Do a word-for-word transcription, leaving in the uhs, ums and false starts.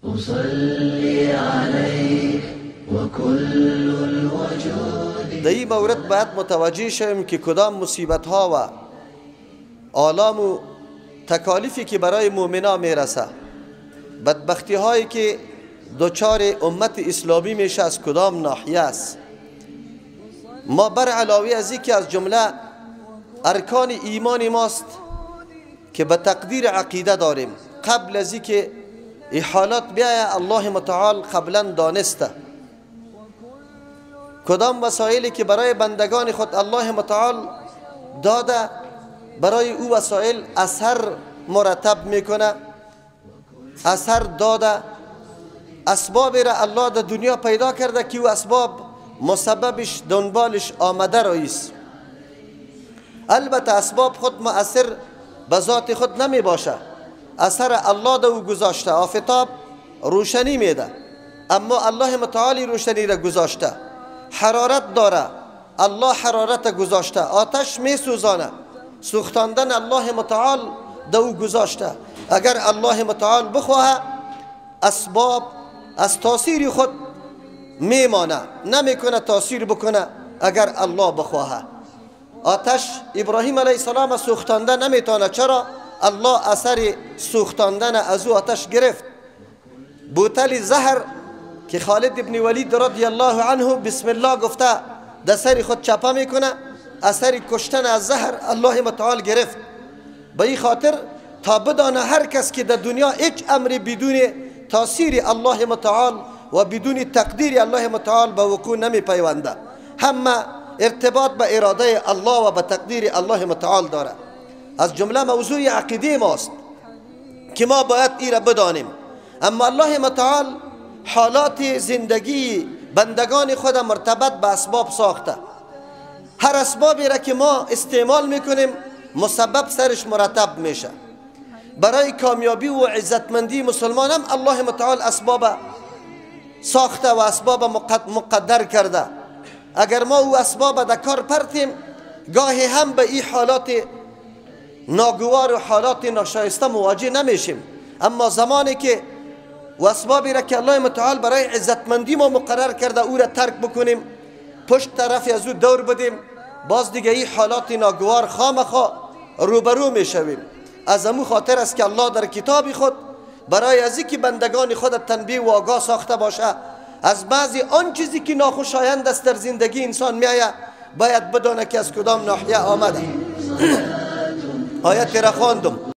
أصلي عليك وكل الوجود. در این مورد باید متوجه شویم که کدام مصیبت ها و آلام و تکالیفی که برای مؤمنان میرسه، بدبختی هایی که دوچار امت اسلامی میشه از کدام ناحیه است. ما بر علاوه از اینکه از جمله ارکان ایمان ماست که به تقدیر عقیده داریم، قبل از اینکه این حالات بیاید الله متعال قبلا دانسته کدام وسایلی که برای بندگان خود الله متعال داده، برای او وسایل اثر مرتب میکنه، اثر داده. اسباب را الله در دنیا پیدا کرده که او اسباب مسببش دنبالش آمده رایست. البته اسباب خود مؤثر به ذات خود نمی باشه، اثر الله در او گذاشته. آفتاب روشنی میده، اما الله متعالی روشنی را گذاشته. حرارت داره، الله حرارت گذاشته. آتش می سوزانه، سوختاندن الله متعال در او گذاشته. اگر الله متعال بخواه اسباب از تاثیر خود میمانه، نمیکنه تاثیر بکنه اگر الله بخواه. آتش ابراهیم علیه السلام سوختانده نمیتونه، چرا؟ الله اثر سوختاندن از او آتش گرفت. بوتل زهر که خالد ابن ولید رضی الله عنه بسم الله گفته در سر خود چپه میکنه، اثر کشتن از زهر الله متعال گرفت. به این خاطر تا بدانه هر کس که در دنیا هیچ امر بدون تاثیر الله متعال و بدون تقدیر الله متعال به وقوع نمی پیونده، همه ارتباط به اراده الله و به تقدیر الله متعال داره. از جمله موضوع عقیده ماست که ما باید این را بدانیم. اما الله متعال حالات زندگی بندگان خود مرتبط به اسباب ساخته. هر اسبابی را که ما استعمال میکنیم مسبب سرش مرتب میشه. برای کامیابی و عزتمندی مسلمان هم الله متعال اسباب ساخته و اسباب مقدر کرده. اگر ما او اسباب در کار پرتیم گاهی هم به این حالات ناگوار و حالات ناشایسته مواجه نمیشیم. اما زمانی که و اسبابی را که الله متعال برای عزتمندی ما مقرر کرده او را ترک بکنیم، پشت طرفی از او دور بدیم، باز دیگه این حالات ناگوار خامخا روبرو میشویم. از امو خاطر است که الله در کتاب خود برای از اینکه بندگان خود تنبیه و آگاه ساخته باشه از بعضی آن چیزی که ناخوشایند است در زندگی انسان میآید باید بدانه که از کدام ناحیه آمده. آیت را خواندم.